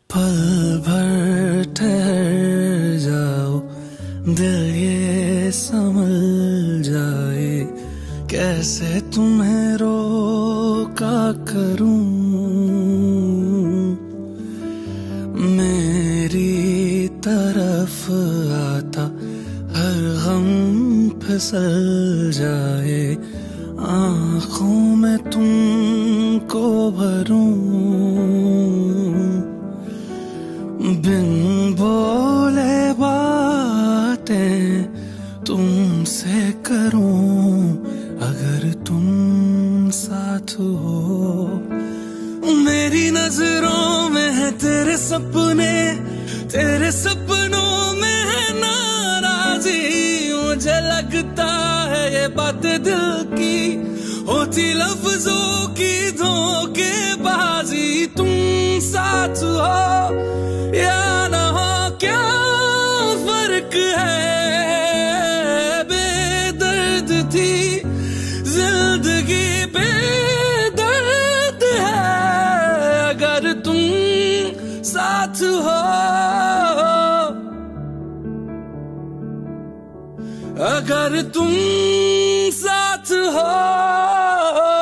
पल भर ठहर जाओ, दिल ये समझ जाए, कैसे तुम्हें रोका करूं। मेरी तरफ आता हर गम फिसल जाए, आँखों में तुमको भरूं। बिन बोले बातें तुमसे करूं, अगर तुम साथ हो। मेरी नजरों में है तेरे सपने, तेरे सपनों में है नाराजी। मुझे लगता है ये बातें दिल की होती लफ्जों की धोखेबाजी। तुम साथ हो या ना हो, क्या फर्क है। बेदर्द थी जिंदगी, बेदर्द है अगर तुम साथ हो। अगर तुम साथ हो।